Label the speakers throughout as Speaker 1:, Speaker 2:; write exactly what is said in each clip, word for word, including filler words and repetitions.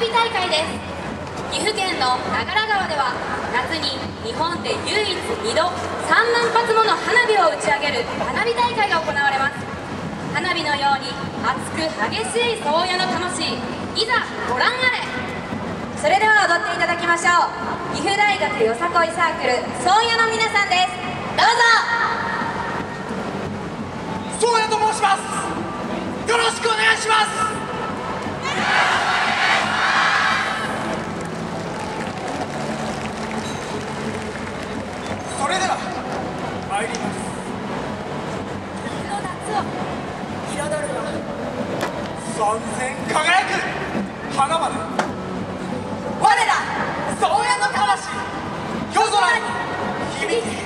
Speaker 1: 火大会です。岐阜県の長良川では夏に日本で唯一にどさんまん発もの花火を打ち上げる花火大会が行われます。花火のように熱く激しい宗谷の魂、いざご覧あれ。
Speaker 2: それでは踊っていただきましょう。岐阜大学よさこいサークル宗谷の皆さんです。どうぞ。
Speaker 3: 宗谷と申します。よろしくお願いします。それでは参ります。
Speaker 2: この夏を彩るは
Speaker 3: 三千輝く花々、
Speaker 2: 我ら
Speaker 3: 宗谷の魂、夜空に響け。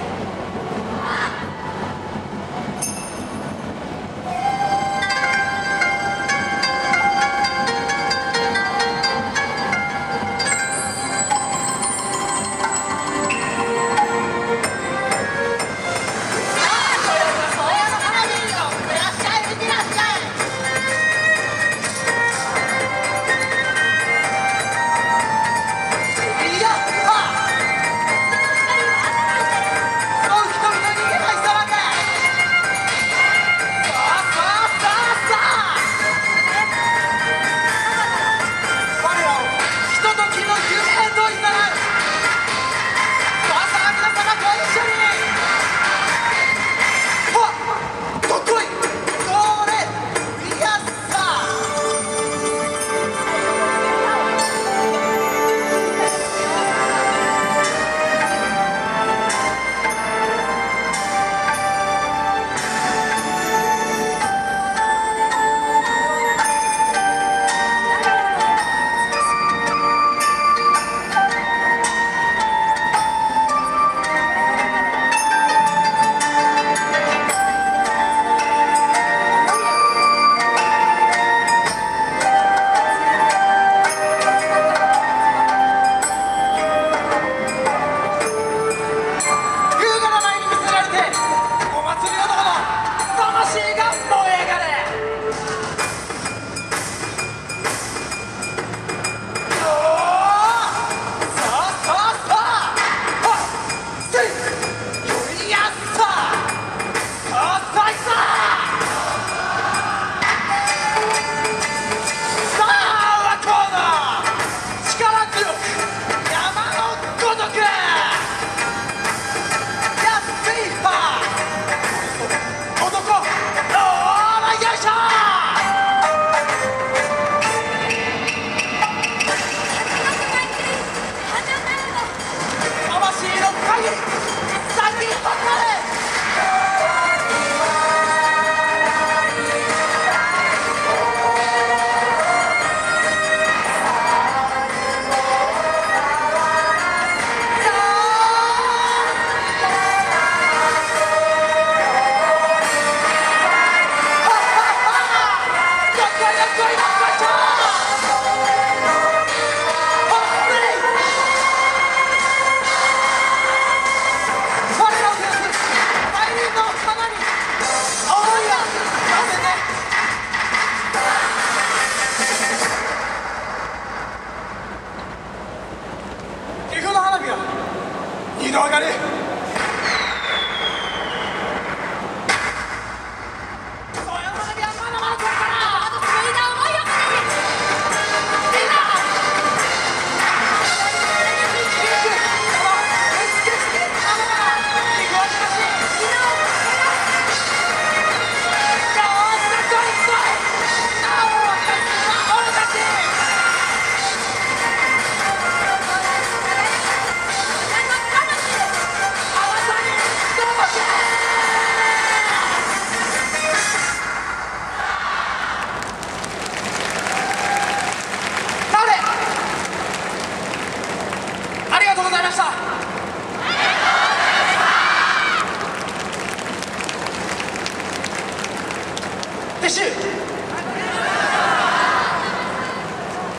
Speaker 3: 岐阜の花火は二度上がり。